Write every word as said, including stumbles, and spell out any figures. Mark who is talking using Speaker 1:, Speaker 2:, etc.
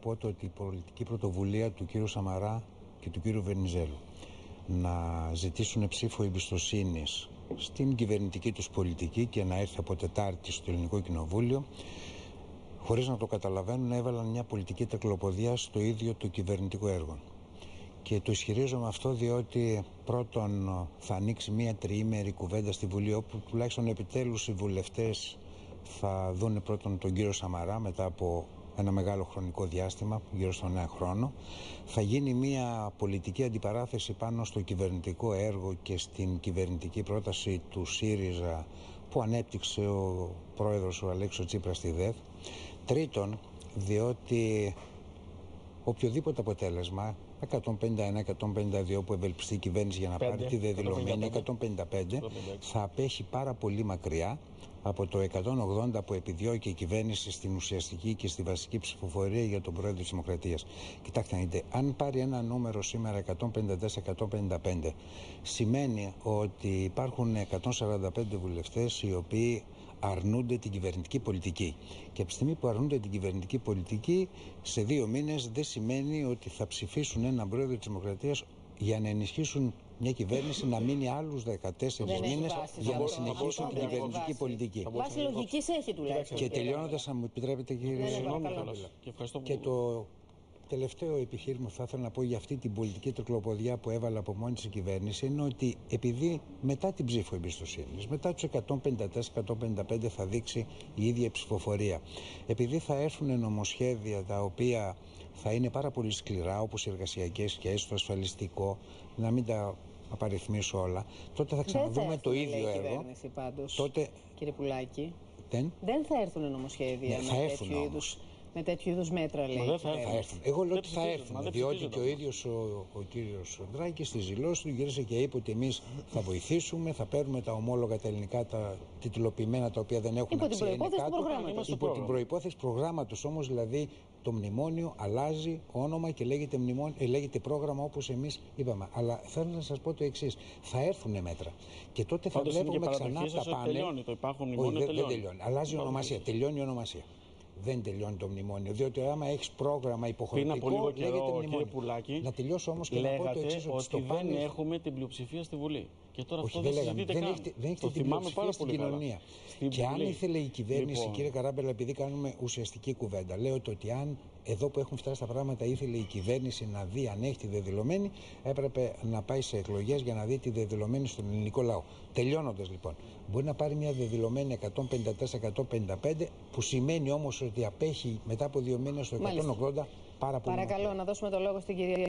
Speaker 1: πω το ότι η πολιτική πρωτοβουλία του κύριου Σαμαρά και του κύριου Βενιζέλου να ζητήσουν ψήφο εμπιστοσύνης στην κυβερνητική τους πολιτική και να έρθει από Τετάρτη στο Ελληνικό Κοινοβούλιο, χωρίς να το καταλαβαίνουν, έβαλαν μια πολιτική τεκλοποδία στο ίδιο το κυβερνητικό έργο. Και το ισχυρίζομαι αυτό διότι πρώτον θα ανοίξει μια τριήμερη κουβέντα στη Βουλή, όπου τουλάχιστον επιτέλους οι βουλευτές θα δουν πρώτον τον κύριο Σαμαρά μετά από ένα μεγάλο χρονικό διάστημα, γύρω στον ένα χρόνο. Θα γίνει μια πολιτική αντιπαράθεση πάνω στο κυβερνητικό έργο και στην κυβερνητική πρόταση του ΣΥΡΙΖΑ που ανέπτυξε ο πρόεδρος ο Αλέξης Τσίπρας στη ΔΕΘ. Τρίτον, διότι οποιοδήποτε αποτέλεσμα, εκατόν πενήντα ένα εκατόν πενήντα δύο που ευελπιστεί η κυβέρνηση για να πάρει τη δεδηλωμένη, εκατόν πενήντα πέντε, θα απέχει πάρα πολύ μακριά από το εκατόν ογδόντα που επιδιώκει η κυβέρνηση στην ουσιαστική και στη βασική ψηφοφορία για τον πρόεδρο της Δημοκρατίας. Κοιτάξτε, αν πάρει ένα νούμερο σήμερα εκατόν πενήντα τέσσερα εκατόν πενήντα πέντε, σημαίνει ότι υπάρχουν εκατόν σαράντα πέντε βουλευτές οι οποίοι αρνούνται την κυβερνητική πολιτική. Και από τη στιγμή που αρνούνται την κυβερνητική πολιτική, σε δύο μήνες δεν σημαίνει ότι θα ψηφίσουν έναν πρόεδρο της Δημοκρατίας για να ενισχύσουν μια κυβέρνηση να μείνει άλλους δεκατέσσερις μήνες για να συνεχίσουν την κυβερνητική πολιτική.
Speaker 2: Βάση λογικής έχει τουλάχιστον.
Speaker 1: Και τελειώνοντας, αν μου επιτρέπετε, κύριε, και το τελευταίο επιχείρημα που θα ήθελα να πω για αυτή την πολιτική τρικλοποδιά που έβαλε από μόνη της η κυβέρνηση είναι ότι επειδή μετά την ψήφο εμπιστοσύνης, μετά τους εκατόν πενήντα τέσσερα εκατόν πενήντα πέντε θα δείξει η ίδια ψηφοφορία, επειδή θα έρθουν νομοσχέδια τα οποία θα είναι πάρα πολύ σκληρά, όπως οι εργασιακές σχέσεις, το ασφαλιστικό, να μην τα απαριθμίσω όλα, τότε θα ξαναδούμε το ίδιο έργο.
Speaker 2: Πάντως,
Speaker 1: τότε,
Speaker 2: κύριε Πουλάκη,
Speaker 1: δεν,
Speaker 2: δεν θα έρθουν νομοσχέδια
Speaker 1: ναι,
Speaker 2: με
Speaker 1: θα
Speaker 2: τέτοιου
Speaker 1: έρθουν
Speaker 2: είδους. Με τέτοιου είδους μέτρα, λέει.
Speaker 3: Δεν θα,
Speaker 1: θα έρθουν. Εγώ λέω ότι θα έρθουν. Διότι και ο ίδιος ο, ο κύριος Δράκης στη δηλώση του γύρισε και είπε ότι εμείς θα βοηθήσουμε, θα παίρνουμε τα ομόλογα τα ελληνικά, τα τιτλοποιημένα, τα οποία δεν έχουν
Speaker 2: υπό
Speaker 1: αξία.
Speaker 2: Την προϋπόθεση του προγράμματος.
Speaker 1: Υπό την προϋπόθεση προγράμματος όμως, δηλαδή το μνημόνιο αλλάζει όνομα και λέγεται, μνημόνιο, ε, λέγεται πρόγραμμα όπως εμείς είπαμε. Αλλά θέλω να σας πω το εξής. Θα έρθουν μέτρα. Και τότε θα βλέπουμε ξανά τα πάνε.
Speaker 3: Τελειώνει το υπάρχουν μνημόνιο,
Speaker 1: δεν τελειώνει. Αλλάζει η ονομασία. Τελειώνει η ονομασία. Δεν τελειώνει το μνημόνιο, διότι άμα έχεις πρόγραμμα υποχρεωτικό,
Speaker 3: πριν από λίγο καιρό,
Speaker 1: λέγεται μνημόνιο.
Speaker 3: Κύριε Πουλάκη,
Speaker 1: να τελειώσω όμως και
Speaker 3: λέγατε
Speaker 1: να πω το εξής,
Speaker 3: ότι, ότι δεν
Speaker 1: πάνελ...
Speaker 3: έχουμε την πλειοψηφία στη Βουλή. Και τώρα
Speaker 1: Όχι,
Speaker 3: αυτό
Speaker 1: δεν,
Speaker 3: δεν συζητείται
Speaker 1: δεν
Speaker 3: καν.
Speaker 1: έχετε, δεν έχετε
Speaker 3: το
Speaker 1: την πλειοψηφία στην κοινωνία.
Speaker 3: Στην
Speaker 1: και
Speaker 3: Βουλή.
Speaker 1: αν ήθελε η κυβέρνηση,
Speaker 3: λοιπόν,
Speaker 1: κύριε Καράμπελα, επειδή κάνουμε ουσιαστική κουβέντα, λέω το ότι αν εδώ που έχουν φτάσει τα πράγματα ήθελε η κυβέρνηση να δει αν έχει τη δεδηλωμένη, έπρεπε να πάει σε εκλογές για να δει τη δεδηλωμένη στον ελληνικό λαό. Τελειώνοντας λοιπόν, μπορεί να πάρει μια δεδηλωμένη εκατόν πενήντα τέσσερα εκατόν πενήντα πέντε, που σημαίνει όμως ότι απέχει μετά από δύο μήνες στο εκατόν ογδόντα πάρα πολύ.
Speaker 2: Παρακαλώ να δώσουμε το λόγο στην κυρία